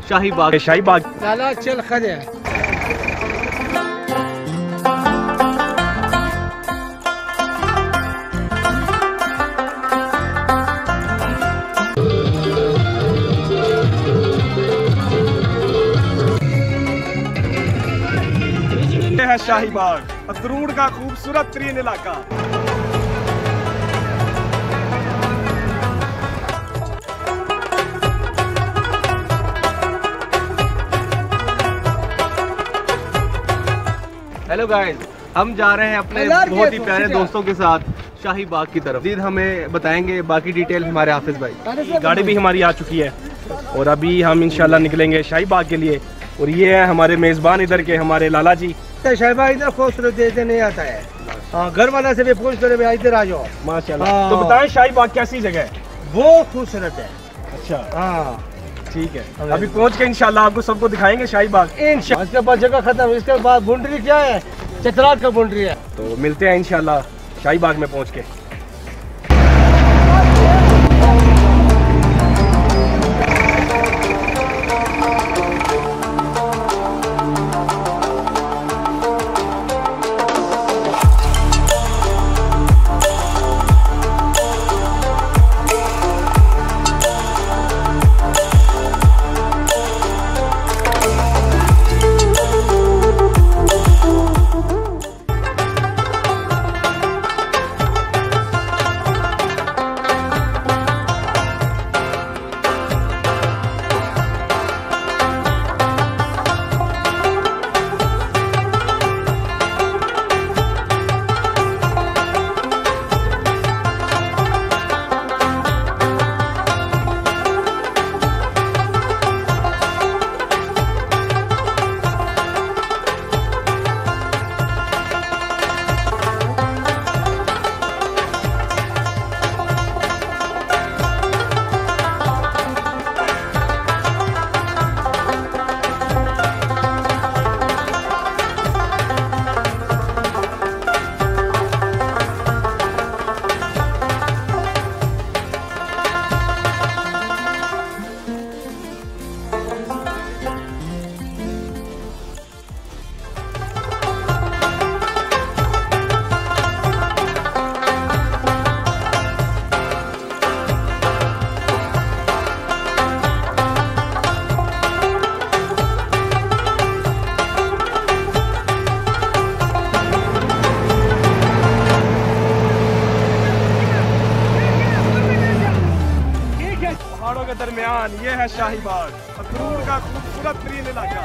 शाही बाग। शाही बाग लाला चल खड़े है शाही बाग, अतरूड़ का खूबसूरत तरीन इलाका। हेलो गाइस, हम जा रहे हैं अपने बहुत ही प्यारे दोस्तों के साथ शाही बाग की तरफ। जीद हमें बताएंगे बाकी डिटेल हमारे हाफिज भाई। गाड़ी भी हमारी आ चुकी है और अभी हम इंशाल्लाह निकलेंगे शाही बाग के लिए। और ये है हमारे मेजबान इधर के, हमारे लाला जी। शाही बाग इधर खूबसूरत देते नहीं आता है। हाँ, घर वाला से भी पूछ कर भाई इधर आ जाओ। माशाल्लाह। तो बताएं शाही बाग कैसी जगह है? बहुत खूबसूरत है। अच्छा, हाँ ठीक है। अभी पहुंच के इंशाल्लाह आपको सबको दिखाएंगे शाही बाग। इसके बाद जगह खत्म, इसके बाद बाउंड्री क्या है? चतराट का बाउंड्री है। तो मिलते हैं इंशाल्लाह शाही बाग में पहुंच के। के दरमियान ये है शाही बाग, अतरूड़ का खूबसूरत तरीन इलाका।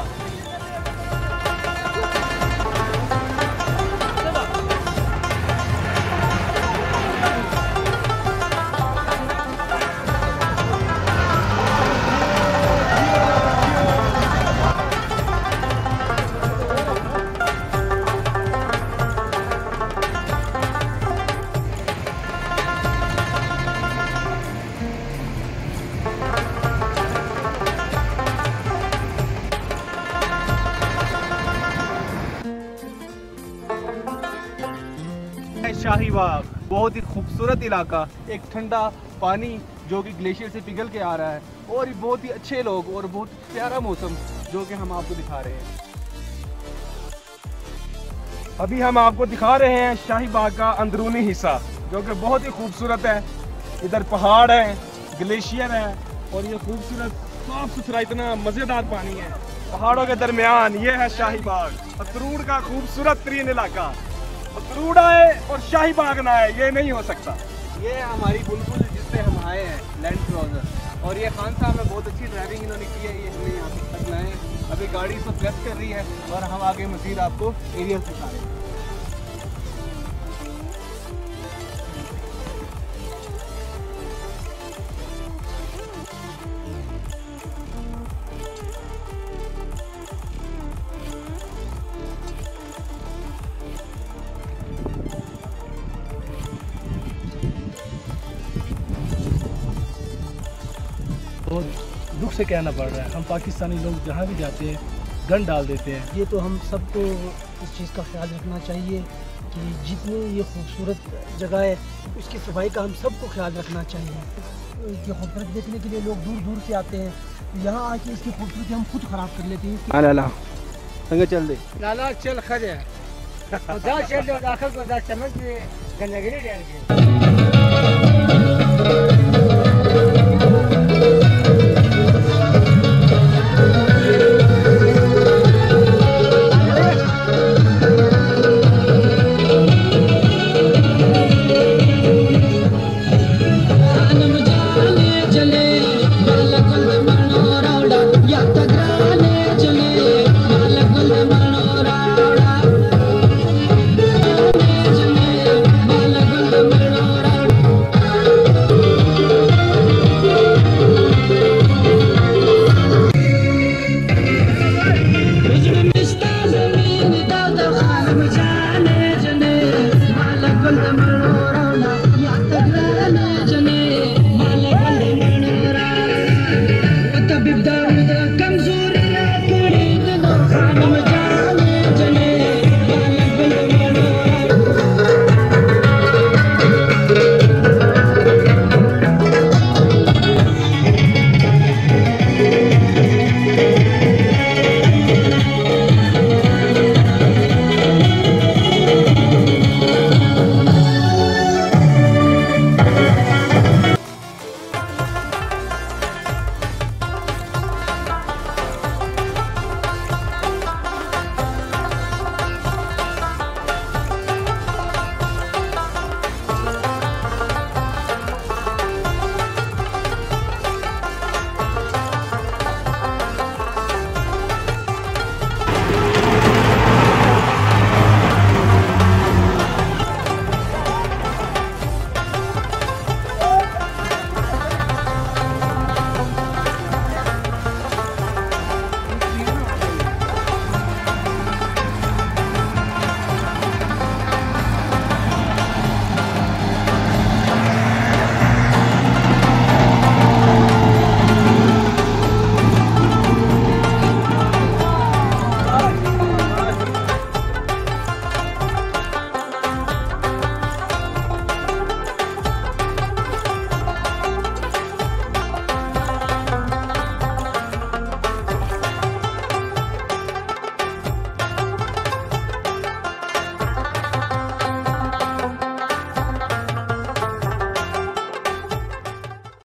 शाही बाग बहुत ही खूबसूरत इलाका, एक ठंडा पानी जो कि ग्लेशियर से पिघल के आ रहा है और बहुत ही अच्छे लोग और बहुत प्यारा मौसम जो कि हम आपको दिखा रहे हैं। अभी हम आपको दिखा रहे हैं शाही बाग का अंदरूनी हिस्सा जो कि बहुत ही खूबसूरत है। इधर पहाड़ है, ग्लेशियर है और ये खूबसूरत साफ सुथरा इतना मज़ेदार पानी है। पहाड़ों के दरमियान ये है शाही बाग, अतरूड़ का खूबसूरत तरीन इलाका। अतरूड़ आए और शाही बाग ना आए, ये नहीं हो सकता। ये हमारी बुलबुल जिससे हम आए हैं, लैंड क्रूजर, और ये खान साहब में बहुत अच्छी ड्राइविंग इन्होंने की है, ये हमें यहाँ तक लाए हैं। अभी गाड़ी सब प्रेस कर रही है और हम आगे मज़ीद आपको एरिया दिखा रहे हैं। बहुत दुख से कहना पड़ रहा है, हम पाकिस्तानी लोग जहाँ भी जाते हैं गन डाल देते हैं। ये तो हम सबको इस चीज़ का ख्याल रखना चाहिए कि जितनी ये खूबसूरत जगह है उसकी सफाई का हम सबको ख्याल रखना चाहिए। की खूबसूरती देखने के लिए लोग दूर दूर से आते हैं। यहाँ आके इसकी खूबसूरती हम खुद ख़राब कर लेते हैं। लाला संगे चल दे लाला चल खड़े दास चल आखिर को दास चमक गंदगी नहीं